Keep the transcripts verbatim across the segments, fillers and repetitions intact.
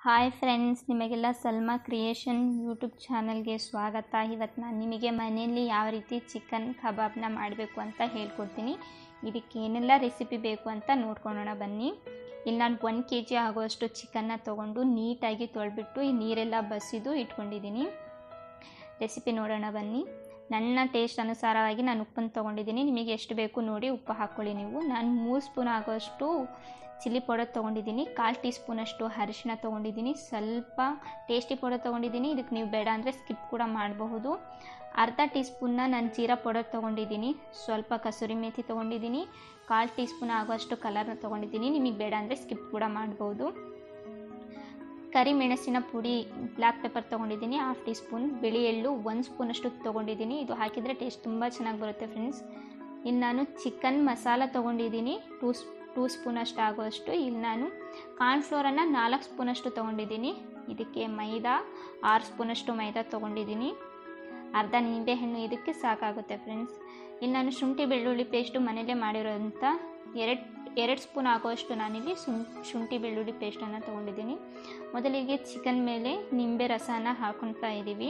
Hi friends, ನಿಮಗೆಲ್ಲ Salma creation YouTube ಚಾನಲ್ಗೆ ಸ್ವಾಗತ. ಇವತ್ತು ನಾನು ನಿಮಗೆ ಮನೆಯಲ್ಲಿ ಯಾವ ರೀತಿ ಚಿಕನ್ ಕಬಾಬ್ನ ಮಾಡಬೇಕು ಅಂತ ಹೇಳ್ಕೊಡ್ತೀನಿ. ಇದಕ್ಕೆ ಏನೆಲ್ಲ ರೆಸಿಪಿ ಬೇಕು ಅಂತ ನೋಡ್ಕೊಳ್ಳೋಣ ಬನ್ನಿ. ಇಲ್ಲಿ ನಾನು ಒಂದು ಕೆ ಜಿ ಆಗುವಷ್ಟು ಚಿಕನ್ನ ತೊಗೊಂಡು ನೀಟಾಗಿ ತೊಳೆಬಿಟ್ಟು ಈ ನೀರೆಲ್ಲ ಬಸಿದು ಇಟ್ಕೊಂಡಿದ್ದೀನಿ. ರೆಸಿಪಿ ನೋಡೋಣ ಬನ್ನಿ. ನನ್ನ ಟೇಸ್ಟ್ ಅನುಸಾರವಾಗಿ ನಾನು ಉಪ್ಪನ್ನು ತೊಗೊಂಡಿದ್ದೀನಿ. ನಿಮಗೆ ಎಷ್ಟು ಬೇಕು ನೋಡಿ ಉಪ್ಪು ಹಾಕ್ಕೊಳ್ಳಿ ನೀವು. ನಾನು ಮೂರು ಸ್ಪೂನ್ ಆಗೋಷ್ಟು ಚಿಲ್ಲಿ ಪೌಡರ್ ತೊಗೊಂಡಿದ್ದೀನಿ. ಕಾಲು ಟೀ ಸ್ಪೂನಷ್ಟು ಅರಿಶಿನ ತೊಗೊಂಡಿದ್ದೀನಿ. ಸ್ವಲ್ಪ ಟೇಸ್ಟಿ ಪೌಡರ್ ತೊಗೊಂಡಿದ್ದೀನಿ. ಇದಕ್ಕೆ ನೀವು ಬೇಡ ಅಂದರೆ ಸ್ಕಿಪ್ ಕೂಡ ಮಾಡಬಹುದು. ಅರ್ಧ ಟೀ ಸ್ಪೂನ್ನ ನಾನು ಜೀರಾ ಪೌಡರ್ ತೊಗೊಂಡಿದ್ದೀನಿ. ಸ್ವಲ್ಪ ಕಸೂರಿ ಮೇಥಿ ತೊಗೊಂಡಿದ್ದೀನಿ. ಕಾಲು ಟೀ ಸ್ಪೂನ್ ಆಗೋಷ್ಟು ಕಲರ್ನ ತೊಗೊಂಡಿದ್ದೀನಿ. ನಿಮಗೆ ಬೇಡ ಅಂದರೆ ಸ್ಕಿಪ್ ಕೂಡ ಮಾಡ್ಬೋದು. ಕರಿ ಮೆಣಸಿನ ಪುಡಿ ಬ್ಲ್ಯಾಕ್ ಪೆಪ್ಪರ್ ತೊಗೊಂಡಿದ್ದೀನಿ ಹಾಫ್ ಟೀ ಸ್ಪೂನ್. ಬಿಳಿ ಎಳ್ಳು ಒಂದು ಸ್ಪೂನಷ್ಟು ತೊಗೊಂಡಿದ್ದೀನಿ. ಇದು ಹಾಕಿದರೆ ಟೇಸ್ಟ್ ತುಂಬ ಚೆನ್ನಾಗಿ ಬರುತ್ತೆ ಫ್ರೆಂಡ್ಸ್. ಇಲ್ಲಿ ನಾನು ಚಿಕನ್ ಮಸಾಲ ತೊಗೊಂಡಿದ್ದೀನಿ ಟೂ ಟೂ ಸ್ಪೂನಷ್ಟು ಆಗುವಷ್ಟು. ಇಲ್ಲಿ ನಾನು ಕಾರ್ನ್ಫ್ಲೋರನ್ನು ನಾಲ್ಕು ಸ್ಪೂನಷ್ಟು ತೊಗೊಂಡಿದ್ದೀನಿ. ಇದಕ್ಕೆ ಮೈದಾ ಆರು ಸ್ಪೂನಷ್ಟು ಮೈದಾ ತೊಗೊಂಡಿದ್ದೀನಿ. ಅರ್ಧ ನಿಂಬೆಹಣ್ಣು ಇದಕ್ಕೆ ಸಾಕಾಗುತ್ತೆ ಫ್ರೆಂಡ್ಸ್. ಇಲ್ಲಿ ನಾನು ಶುಂಠಿ ಬೆಳ್ಳುಳ್ಳಿ ಪೇಸ್ಟು ಮನೆಯಲ್ಲೇ ಮಾಡಿರೋಂಥ ಎರಡು ಎರಡು ಸ್ಪೂನ್ ಆಗುವಷ್ಟು ನಾನಿಲ್ಲಿ ಶುಂಠಿ ಬೆಳ್ಳುಳ್ಳಿ ಪೇಸ್ಟನ್ನು ತೊಗೊಂಡಿದ್ದೀನಿ. ಮೊದಲಿಗೆ ಚಿಕನ್ ಮೇಲೆ ನಿಂಬೆ ರಸನ ಹಾಕೊಳ್ತಾ ಇದ್ದೀವಿ.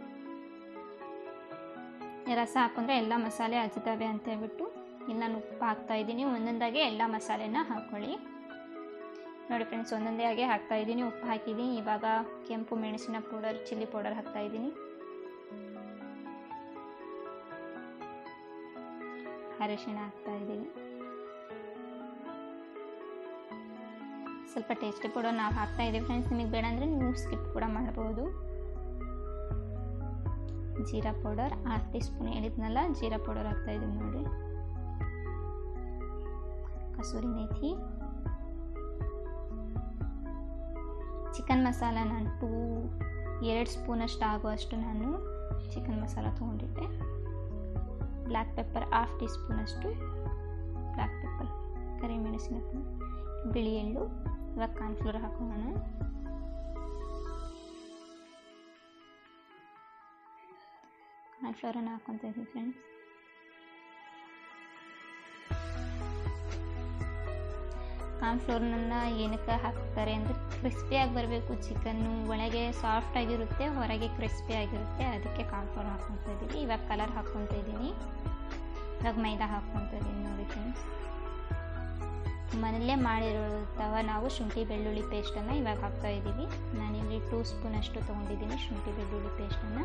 ರಸ ಹಾಕೊಂಡ್ರೆ ಎಲ್ಲ ಮಸಾಲೆ ಹಚ್ತವೆ ಅಂತ ಹೇಳ್ಬಿಟ್ಟು ಇಲ್ಲಿ ನಾನು ಉಪ್ಪು ಹಾಕ್ತಾಯಿದ್ದೀನಿ. ಒಂದೊಂದಾಗೆ ಎಲ್ಲ ಮಸಾಲೆನ ಹಾಕ್ಕೊಳ್ಳಿ. ನೋಡಿ ಫ್ರೆಂಡ್ಸ್, ಒಂದೊಂದೇ ಆಗಿ ಹಾಕ್ತಾಯಿದ್ದೀನಿ. ಉಪ್ಪು ಹಾಕಿದ್ದೀನಿ. ಇವಾಗ ಕೆಂಪು ಮೆಣಸಿನ ಪೌಡರ್ ಚಿಲ್ಲಿ ಪೌಡರ್ ಹಾಕ್ತಾಯಿದ್ದೀನಿ. ಅರಿಶಿಣ ಹಾಕ್ತಾಯಿದ್ದೀನಿ. ಸ್ವಲ್ಪ ಟೇಸ್ಟಿ ಪೌಡರ್ ನಾವು ಹಾಕ್ತಾ ಇದ್ದೀವಿ ಫ್ರೆಂಡ್ಸ್. ನಿಮಗೆ ಬೇಡ ಅಂದರೆ ನೀವು ಸ್ಕಿಪ್ ಕೂಡ ಮಾಡ್ಬೋದು. Jeera powder half teaspoon ಹೇಳಿದ್ನಲ್ಲ, ಜೀರಾ ಪೌಡರ್ ಹಾಕ್ತಾ ಇದ್ದೀನಿ ನೋಡಿ. ಕಸೂರಿ ಮೇಥಿ, ಚಿಕನ್ ಮಸಾಲ ನಾನು ಟೂ ಎರಡು ಸ್ಪೂನಷ್ಟು ಆಗುವಷ್ಟು ನಾನು ಚಿಕನ್ ಮಸಾಲ ತೊಗೊಂಡಿದ್ದೆ. ಬ್ಲ್ಯಾಕ್ ಪೆಪ್ಪರ್ ಹಾಫ್ ಟೀ ಸ್ಪೂನಷ್ಟು ಬ್ಲ್ಯಾಕ್ ಪೆಪ್ಪರ್, ಕರಿ ಮೆಣಸಿನ ಪುಡಿ, ಬಿಳಿ ಎಳ್ಳು. ಇವಾಗ ಕಾರ್ನ್ಫ್ಲೋರ್ ಹಾಕೋಣ. ಕಾರ್ನ್ಫ್ಲೋರನ್ನು ಹಾಕ್ಕೊತಾ ಇದ್ದೀವಿ ಫ್ರೆಂಡ್ಸ್. ಕಾರ್ನ್ಫ್ಲೋರ್ನ ಏನಕ್ಕೆ ಹಾಕ್ತಾರೆ ಅಂದರೆ ಕ್ರಿಸ್ಪಿಯಾಗಿ ಬರಬೇಕು ಚಿಕನ್ನು. ಒಳಗೆ ಸಾಫ್ಟ್ ಆಗಿರುತ್ತೆ, ಹೊರಗೆ ಕ್ರಿಸ್ಪಿ ಆಗಿರುತ್ತೆ. ಅದಕ್ಕೆ ಕಾರ್ನ್ಫ್ಲೋರ್ ಹಾಕ್ಕೊತಾ ಇದ್ದೀವಿ. ಇವಾಗ ಕಲರ್ ಹಾಕ್ಕೊತಾ ಇದ್ದೀನಿ. ಇವಾಗ ಮೈದಾ ಹಾಕ್ಕೊತಾ ಇದ್ದೀನಿ ನೋಡಿ ಫ್ರೆಂಡ್ಸ್. ಮನೆಯಲ್ಲೇ ಮಾಡಿರೋತವ ನಾವು ಶುಂಠಿ ಬೆಳ್ಳುಳ್ಳಿ ಪೇಸ್ಟನ್ನು ಇವಾಗ ಹಾಕ್ತಾ ಇದ್ದೀವಿ. ನಾನಿಲ್ಲಿ ಟೂ ಸ್ಪೂನಷ್ಟು ತೊಗೊಂಡಿದ್ದೀನಿ ಶುಂಠಿ ಬೆಳ್ಳುಳ್ಳಿ ಪೇಸ್ಟನ್ನು.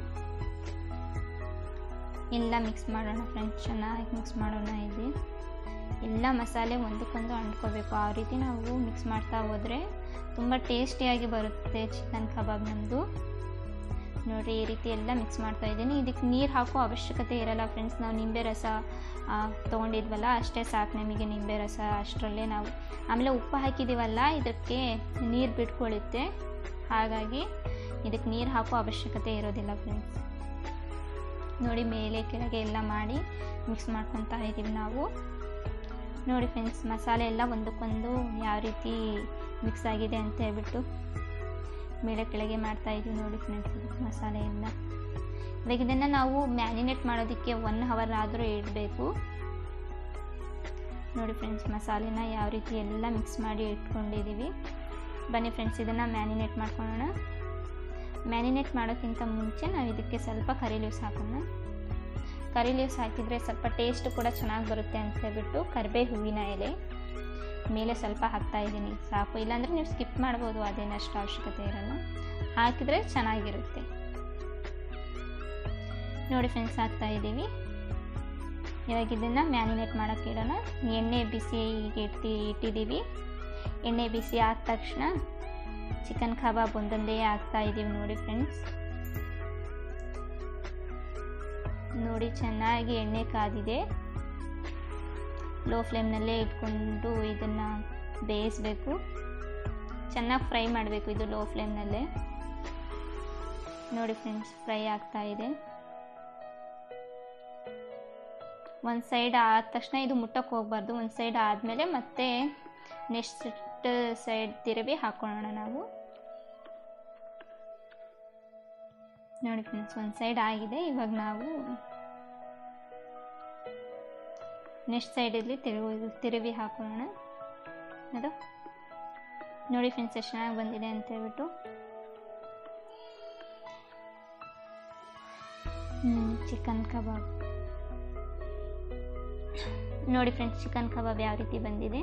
ಎಲ್ಲ ಮಿಕ್ಸ್ ಮಾಡೋಣ ಫ್ರೆಂಡ್ಸ್, ಚೆನ್ನಾಗಿ ಮಿಕ್ಸ್ ಮಾಡೋಣ. ಇಲ್ಲಿ ಎಲ್ಲ ಮಸಾಲೆ ಒಂದಕ್ಕೊಂದು ಅಂಟ್ಕೋಬೇಕು. ಆ ರೀತಿ ನಾವು ಮಿಕ್ಸ್ ಮಾಡ್ತಾ ಹೋದರೆ ತುಂಬ ಟೇಸ್ಟಿಯಾಗಿ ಬರುತ್ತೆ ಚಿಕನ್ ಕಬಾಬ್ ನಮ್ಮದು. ನೋಡಿ ಈ ರೀತಿ ಎಲ್ಲ ಮಿಕ್ಸ್ ಮಾಡ್ತಾ ಇದ್ದೀನಿ. ಇದಕ್ಕೆ ನೀರು ಹಾಕೋ ಅವಶ್ಯಕತೆ ಇರಲ್ಲ ಫ್ರೆಂಡ್ಸ್. ನಾವು ನಿಂಬೆ ರಸ ತೊಗೊಂಡಿದ್ವಲ್ಲ ಅಷ್ಟೇ ಸಾಕು ನಮಗೆ. ನಿಂಬೆ ರಸ ಅಷ್ಟರಲ್ಲೇ ನಾವು ಆಮೇಲೆ ಉಪ್ಪು ಹಾಕಿದ್ದೀವಲ್ಲ, ಇದಕ್ಕೆ ನೀರು ಬಿಟ್ಕೊಳ್ಳುತ್ತೆ. ಹಾಗಾಗಿ ಇದಕ್ಕೆ ನೀರು ಹಾಕೋ ಅವಶ್ಯಕತೆ ಇರೋದಿಲ್ಲ ಫ್ರೆಂಡ್ಸ್. ನೋಡಿ ಮೇಲೆ ಕೆಳಗೆ ಎಲ್ಲ ಮಾಡಿ ಮಿಕ್ಸ್ ಮಾಡ್ಕೊತಾ ಇದ್ದೀವಿ ನಾವು. ನೋಡಿ ಫ್ರೆಂಡ್ಸ್, ಮಸಾಲೆ ಎಲ್ಲ ಒಂದಕ್ಕೊಂದು ಯಾವ ರೀತಿ ಮಿಕ್ಸ್ ಆಗಿದೆ ಅಂತ ಹೇಳ್ಬಿಟ್ಟು ಮೇಲೆ ಕೆಳಗೆ ಮಾಡ್ತಾ ಇದ್ದೀವಿ ನೋಡಿ ಫ್ರೆಂಡ್ಸ್. ಮಸಾಲೆ ಎಲ್ಲ ಇವಾಗ ಇದನ್ನು ನಾವು ಮ್ಯಾರಿನೇಟ್ ಮಾಡೋದಕ್ಕೆ ಒನ್ ಅವರ್ ಆದರೂ ಇಡಬೇಕು. ನೋಡಿ ಫ್ರೆಂಡ್ಸ್, ಮಸಾಲೆನ ಯಾವ ರೀತಿ ಎಲ್ಲ ಮಿಕ್ಸ್ ಮಾಡಿ ಇಟ್ಕೊಂಡಿದ್ದೀವಿ. ಬನ್ನಿ ಫ್ರೆಂಡ್ಸ್, ಇದನ್ನು ಮ್ಯಾರಿನೇಟ್ ಮಾಡ್ಕೊಳ್ಳೋಣ. ಮ್ಯಾರಿನೇಟ್ ಮಾಡೋಕ್ಕಿಂತ ಮುಂಚೆ ನಾವು ಇದಕ್ಕೆ ಸ್ವಲ್ಪ ಕರಿ ಲೀವ್ಸ್ ಹಾಕೋಣ. ಕರಿ ಲೀವ್ಸ್ ಹಾಕಿದರೆ ಸ್ವಲ್ಪ ಟೇಸ್ಟ್ ಕೂಡ ಚೆನ್ನಾಗಿ ಬರುತ್ತೆ ಅಂತ ಹೇಳ್ಬಿಟ್ಟು ಕರಿಬೇ ಹೂವಿನ ಎಲೆ ಮೇಲೆ ಸ್ವಲ್ಪ ಹಾಕ್ತಾ ಇದ್ದೀನಿ. ಸಾಕು, ಇಲ್ಲಾಂದರೆ ನೀವು ಸ್ಕಿಪ್ ಮಾಡ್ಬೋದು, ಅದೇನಷ್ಟು ಅವಶ್ಯಕತೆ ಇರಲ್ಲ. ಹಾಕಿದರೆ ಚೆನ್ನಾಗಿರುತ್ತೆ. ನೋಡಿ ಫ್ರೆಂಡ್ಸ್, ಹಾಕ್ತಾ ಇದ್ದೀವಿ. ಇವಾಗ ಇದನ್ನು ಮ್ಯಾರಿನೇಟ್ ಮಾಡೋಕ್ಕೆ ಇಡೋಣ. ಎಣ್ಣೆ ಬಿಸಿ ಇಟ್ಟು ಇಟ್ಟಿದ್ದೀವಿ. ಎಣ್ಣೆ ಬಿಸಿ ಆದ ತಕ್ಷಣ ಚಿಕನ್ ಕಬಾಬ್ ಒಂದೊಂದೇ ಹಾಕ್ತಾ ಇದ್ದೀವಿ ನೋಡಿ ಫ್ರೆಂಡ್ಸ್. ನೋಡಿ ಚೆನ್ನಾಗಿ ಎಣ್ಣೆ ಕಾದಿದೆ. ಲೋ ಫ್ಲೇಮ್ನಲ್ಲೇ ಇಟ್ಕೊಂಡು ಇದನ್ನು ಬೇಯಿಸಬೇಕು. ಚೆನ್ನಾಗಿ ಫ್ರೈ ಮಾಡಬೇಕು ಇದು ಲೋ ಫ್ಲೇಮ್ನಲ್ಲೇ. ನೋಡಿ ಫ್ರೆಂಡ್ಸ್, ಫ್ರೈ ಆಗ್ತಾ ಇದೆ. ಒಂದು ಸೈಡ್ ಆದ ತಕ್ಷಣ ಇದು ಮುಟ್ಟಕ್ಕೆ ಹೋಗಬಾರ್ದು. ಒಂದು ಸೈಡ್ ಆದಮೇಲೆ ಮತ್ತೆ ನೆಕ್ಸ್ಟ್ ಸೈಡ್ ತಿರುವಿ ಹಾಕೊಳ್ಳೋಣ ನಾವು. ನೋಡಿ ಫ್ರೆಂಡ್ಸ್, ಒಂದು ಸೈಡ್ ಆಗಿದೆ. ಇವಾಗ ನಾವು ನೆಕ್ಸ್ಟ್ ಸೈಡಲ್ಲಿ ತಿರುವಿ ತಿರುವಿ ಹಾಕೊಳ್ಳೋಣ. ಅದು ನೋಡಿ ಫ್ರೆಂಡ್ಸ್ ಎಷ್ಟು ಚೆನ್ನಾಗಿ ಬಂದಿದೆ ಅಂತ ಹೇಳ್ಬಿಟ್ಟು. ಚಿಕನ್ ಕಬಾಬ್ ನೋಡಿ ಫ್ರೆಂಡ್ಸ್, ಚಿಕನ್ ಕಬಾಬ್ ಯಾವ ರೀತಿ ಬಂದಿದೆ.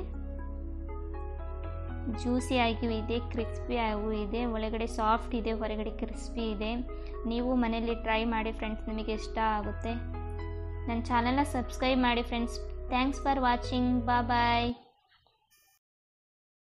ಜ್ಯೂಸಿ ಆಗಿಯೂ ಇದೆ, ಕ್ರಿಸ್ಪಿ ಆಗೂ ಇದೆ, ಒಳಗಡೆ ಸಾಫ್ಟ್ ಇದೆ, ಹೊರಗಡೆ ಕ್ರಿಸ್ಪಿ ಇದೆ. ನೀವು ಮನೆಯಲ್ಲಿ ಟ್ರೈ ಮಾಡಿ ಫ್ರೆಂಡ್ಸ್, ನಿಮಗೆ ಇಷ್ಟ ಆಗುತ್ತೆ. ನನ್ನ ಚಾನಲ್ನ ಸಬ್ಸ್ಕ್ರೈಬ್ ಮಾಡಿ friends. Thanks for watching. Bye bye.